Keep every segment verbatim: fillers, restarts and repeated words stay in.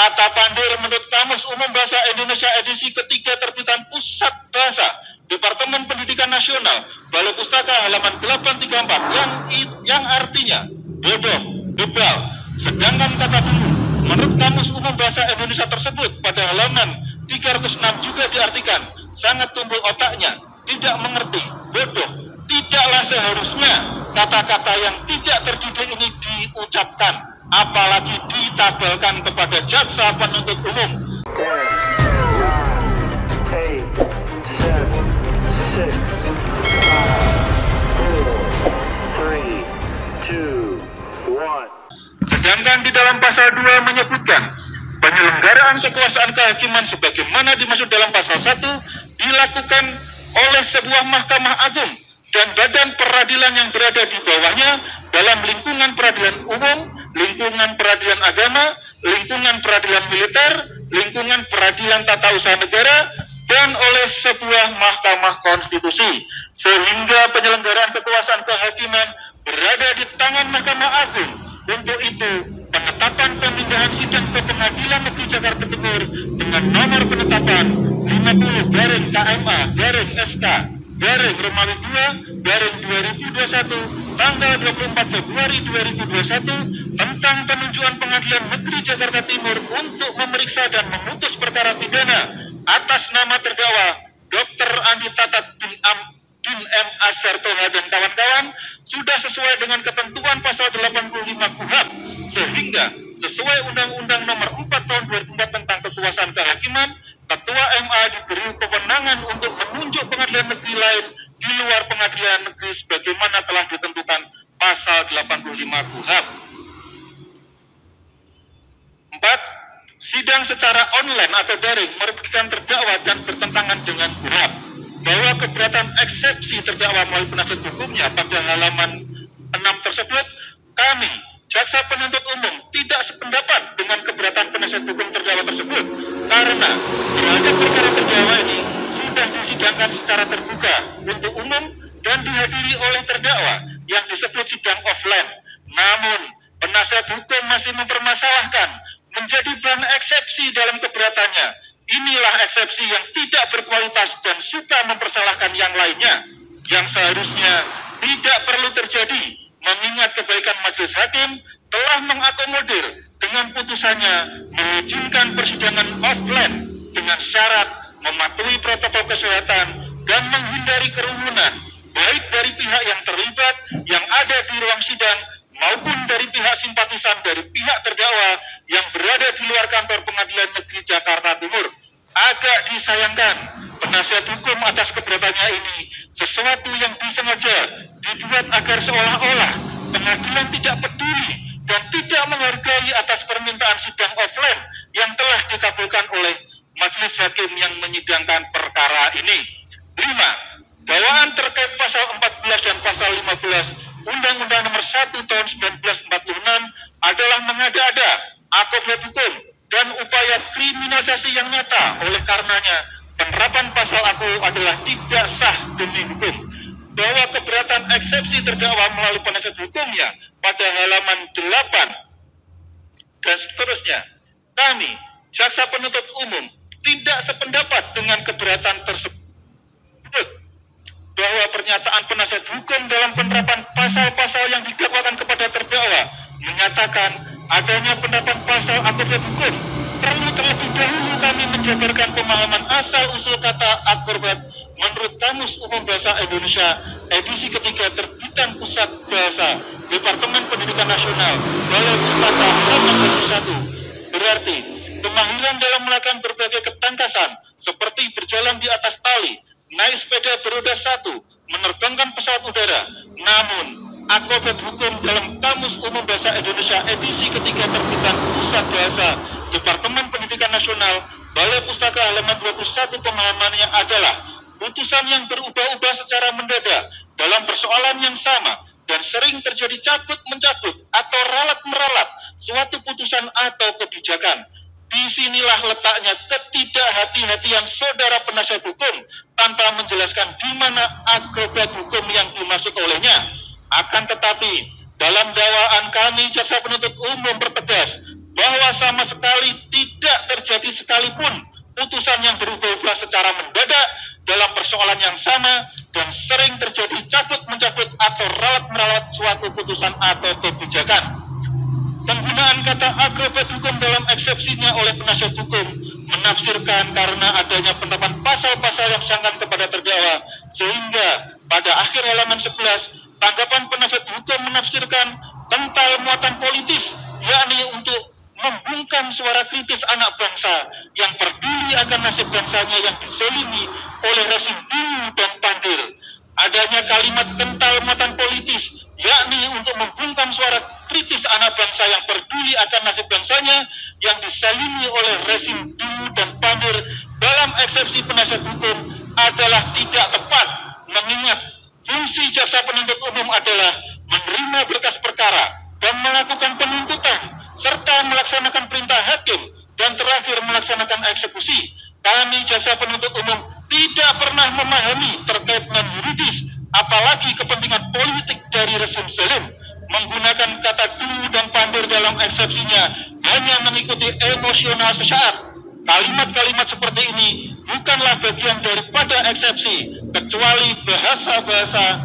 Kata pandir menurut Kamus Umum Bahasa Indonesia edisi ketiga terbitan Pusat Bahasa Departemen Pendidikan Nasional Balai Pustaka halaman delapan tiga empat yang yang artinya bodoh, bebal. Sedangkan kata dulu menurut Kamus Umum Bahasa Indonesia tersebut pada halaman tiga ratus enam juga diartikan sangat tumpul otaknya, tidak mengerti, bodoh. Tidaklah seharusnya kata-kata yang tidak terdidik ini diucapkan, apalagi ditabelkan kepada jaksa penuntut umum. Sedangkan di dalam pasal dua menyebutkan penyelenggaraan kekuasaan kehakiman sebagaimana dimaksud dalam pasal satu dilakukan oleh sebuah Mahkamah Agung dan badan peradilan yang berada di bawahnya dalam lingkungan peradilan umum, lingkungan peradilan agama, lingkungan peradilan militer, lingkungan peradilan tata usaha negara, dan oleh sebuah Mahkamah Konstitusi. Sehingga penyelenggaraan kekuasaan kehakiman berada di tangan Mahkamah Agung. Untuk itu, penetapan pemindahan sidang ke Pengadilan Negeri Jakarta Timur dengan nomor penetapan lima puluh garing K M A garing S K garing Romawi dua garing dua ribu dua puluh satu tanggal dua puluh empat Februari dua ribu dua puluh satu tentang penunjukan Pengadilan Negeri Jakarta Timur untuk memeriksa dan memutus perkara pidana atas nama terdakwa Doktor Andi Tatat bin Am bin M. Azhar Toha dan kawan-kawan sudah sesuai dengan ketentuan pasal delapan puluh lima K U H A P, sehingga sesuai Undang-Undang Nomor empat Tahun dua ribu empat tentang kekuasaan kehakiman, Ketua M A diberi kewenangan untuk menunjuk pengadilan negeri lain di luar pengadilan negeri sebagaimana telah ditentukan pasal delapan puluh lima K U H A P. empat. Sidang secara online atau daring merugikan terdakwa dan bertentangan dengan K U H A P. Bahwa keberatan eksepsi terdakwa melalui penasihat hukumnya pada halaman enam tersebut, kami, jaksa penuntut umum, tidak sependapat dengan keberatan penasihat hukum terdakwa tersebut, karena terhadap perkara terdakwa ini sudah disidangkan secara terbuka untuk umum dan dihadiri oleh terdakwa yang disebut sidang offline. Namun, penasihat hukum masih mempermasalahkan menjadi bahan eksepsi dalam keberatannya. Inilah eksepsi yang tidak berkualitas dan suka mempersalahkan yang lainnya, yang seharusnya tidak perlu terjadi, mengingat kebaikan majelis hakim telah mengakomodir dengan putusannya mengizinkan persidangan offline dengan syarat mematuhi protokol kesehatan dan menghindari kerumunan, baik dari pihak yang terlibat yang ada di ruang sidang maupun dari pihak simpatisan dari pihak terdakwa yang berada di luar kantor Pengadilan Negeri Jakarta Timur. Agak disayangkan, penasihat hukum atas keberatannya ini sesuatu yang disengaja dibuat agar seolah-olah pengadilan tidak peduli dan tidak menghargai atas permintaan sidang offline yang telah dikabulkan oleh majelis hakim yang menyidangkan perkara ini. lima. Dakwaan terkait pasal empat belas dan pasal lima belas Undang-Undang Nomor satu Tahun seribu sembilan ratus empat puluh enam adalah mengada-ada, akibat hukum, dan upaya kriminalisasi yang nyata. Oleh karenanya, penerapan pasal aku adalah tidak sah demi hukum. Bahwa keberatan eksepsi terdakwa melalui penasihat hukumnya pada halaman delapan dan seterusnya, kami, jaksa penuntut umum, tidak sependapat dengan keberatan tersebut. Bahwa pernyataan penasihat hukum dalam penerapan pasal-pasal yang didakwakan kepada terdakwa menyatakan adanya penerapan pasal akibat hukum, perlu terlebih dahulu kami menjabarkan pemahaman asal-usul kata akrobat menurut Kamus Umum Bahasa Indonesia edisi ketiga terbitan Pusat Bahasa Departemen Pendidikan Nasional Balai Pustaka halaman dua puluh satu. Berarti kemahiran dalam melakukan berbagai ketangkasan seperti berjalan di atas tali, naik sepeda beroda satu, menerbangkan pesawat udara. Namun, akibat hukum dalam Kamus Umum Bahasa Indonesia edisi ketiga terbitan Pusat Bahasa Departemen Pendidikan Nasional Balai Pustaka halaman dua puluh satu pemahamannya adalah putusan yang berubah-ubah secara mendadak dalam persoalan yang sama dan sering terjadi cabut-mencabut atau ralat-meralat suatu putusan atau kebijakan. Disinilah letaknya ketidakhati-hatian saudara penasihat hukum tanpa menjelaskan di mana akrobat hukum yang dimaksud olehnya. Akan tetapi, dalam dakwaan kami jaksa penuntut umum bertegas bahwa sama sekali tidak terjadi sekalipun putusan yang berubah-ubah secara mendadak dalam persoalan yang sama dan sering terjadi cabut-mencabut atau rawat-merawat suatu putusan atau kebijakan. Penggunaan kata agregat hukum dalam eksepsinya oleh penasihat hukum menafsirkan karena adanya penerapan pasal-pasal yang sangkan kepada terdakwa, sehingga pada akhir halaman sebelas tanggapan penasihat hukum menafsirkan kental muatan politis, yakni untuk membungkam suara kritis anak bangsa yang peduli akan nasib bangsanya yang diselimi oleh rezim dulu dan pandir. Adanya kalimat kental muatan politis, yakni untuk membungkam suara kritis anak bangsa yang peduli akan nasib bangsanya yang disalimi oleh rezim dulu dan pandir dalam eksepsi penasihat hukum adalah tidak tepat, mengingat fungsi jaksa penuntut umum adalah menerima berkas perkara dan melakukan penuntutan serta melaksanakan perintah hakim dan terakhir melaksanakan eksekusi. Kami jaksa penuntut umum tidak pernah memahami terkait dengan yuridis, apalagi kepentingan politik dari rezim zalim. Menggunakan kata dulu dan pandir dalam eksepsinya hanya mengikuti emosional sesaat. Kalimat-kalimat seperti ini bukanlah bagian daripada eksepsi, kecuali bahasa-bahasa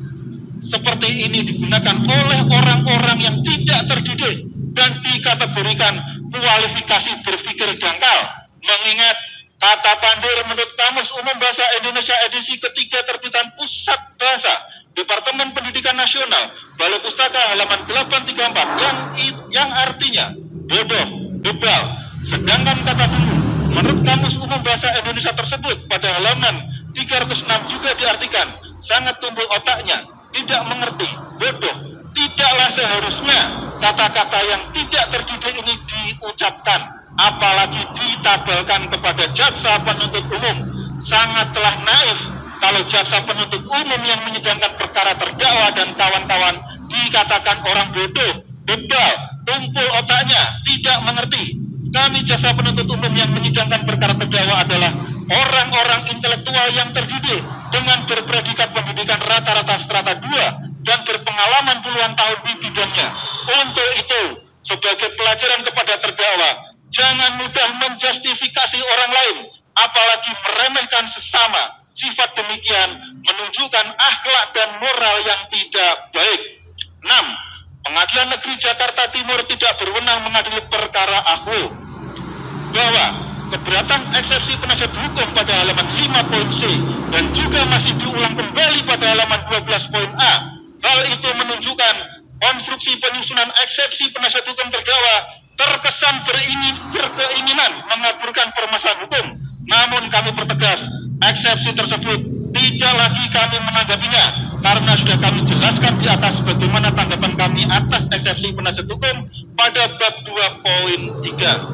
seperti ini digunakan oleh orang-orang yang tidak terdidik dan dikategorikan kualifikasi berpikir dangkal. Mengingat kata pandir menurut Kamus Umum Bahasa Indonesia edisi ketiga terbitan Pusat Bahasa Departemen Pendidikan Nasional Balai Pustaka halaman delapan tiga empat yang yang artinya bodoh, bebal. Sedangkan kata dulu menurut Kamus Umum Bahasa Indonesia tersebut pada halaman tiga ratus enam juga diartikan sangat tumbul otaknya, tidak mengerti, bodoh. Tidaklah seharusnya kata-kata yang tidak terdidik ini diucapkan, apalagi ditabalkan kepada jaksa penuntut umum. Sangatlah naif kalau jaksa penuntut umum yang menyidangkan perkara terdakwa dan kawan-kawan dikatakan orang bodoh, bebal, tumpul otaknya, tidak mengerti. Kami jaksa penuntut umum yang menyidangkan perkara terdakwa adalah orang-orang intelektual yang terdidik dengan berpredikat pendidikan rata-rata strata dua dan berpengalaman puluhan tahun di bidangnya. Untuk itu, sebagai pelajaran kepada terdakwa, jangan mudah menjustifikasi orang lain, apalagi meremehkan sesama. Sifat demikian menunjukkan akhlak dan moral yang tidak baik. enam. Pengadilan Negeri Jakarta Timur tidak berwenang mengadili perkara Ahok. Bahwa keberatan eksepsi penasihat hukum pada halaman lima poin C dan juga masih diulang kembali pada halaman dua belas poin A. Hal itu menunjukkan konstruksi penyusunan eksepsi penasihat hukum terdakwa terkesan beringin, berkeinginan mengaburkan permasalahan hukum. Namun kami pertegas, eksepsi tersebut tidak lagi kami menanggapinya karena sudah kami jelaskan di atas bagaimana tanggapan kami atas eksepsi penasihat hukum pada bab dua poin tiga.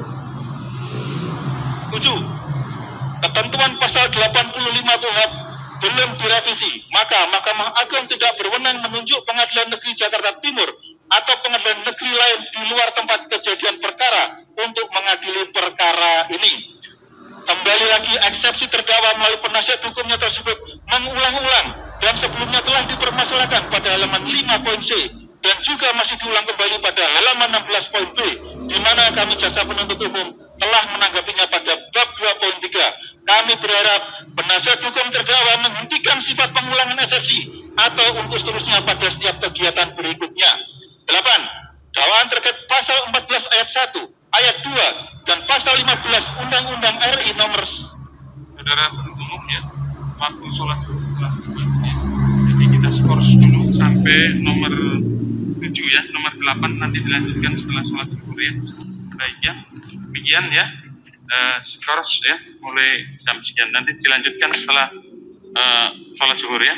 tujuh. Ketentuan pasal delapan puluh lima Kuhap belum direvisi, maka Mahkamah Agung tidak berwenang menunjuk Pengadilan Negeri Jakarta Timur atau pengadilan negeri lain di luar tempat kejadian perkara untuk mengadili perkara ini. Kembali lagi, eksepsi terdakwa melalui penasihat hukumnya tersebut mengulang-ulang dan sebelumnya telah dipermasalahkan pada halaman lima poin C dan juga masih diulang kembali pada halaman enam belas poin B, di mana kami jaksa penuntut umum telah menanggapinya pada bab dua poin tiga. Kami berharap penasihat hukum terdakwa menghentikan sifat pengulangan eksepsi atau untuk seterusnya pada setiap kegiatan berikutnya. delapan. Dakwaan terkait pasal empat belas ayat satu, ayat dua, dan pasal lima belas Undang-Undang R I nomor Saudara penuntut umum ya, waktu sholat subuh. Jadi kita skor dulu sampai nomor tujuh ya, nomor delapan nanti dilanjutkan setelah sholat zuhur ya. Baik ya, demikian ya. Uh, skor ya, mulai jam sekian nanti dilanjutkan setelah uh, sholat zuhur ya.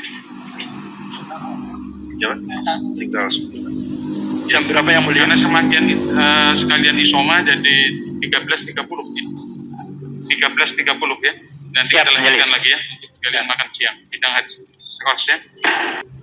Ya, tinggal jam berapa yang mulia? Karena semakin uh, sekalian isoma jadi tiga belas tiga puluh ya. tiga belas tiga puluh ya. Nanti Siap, kita lanjutkan menyelis. lagi ya untuk sekalian makan siang. Sidang haji skor ya.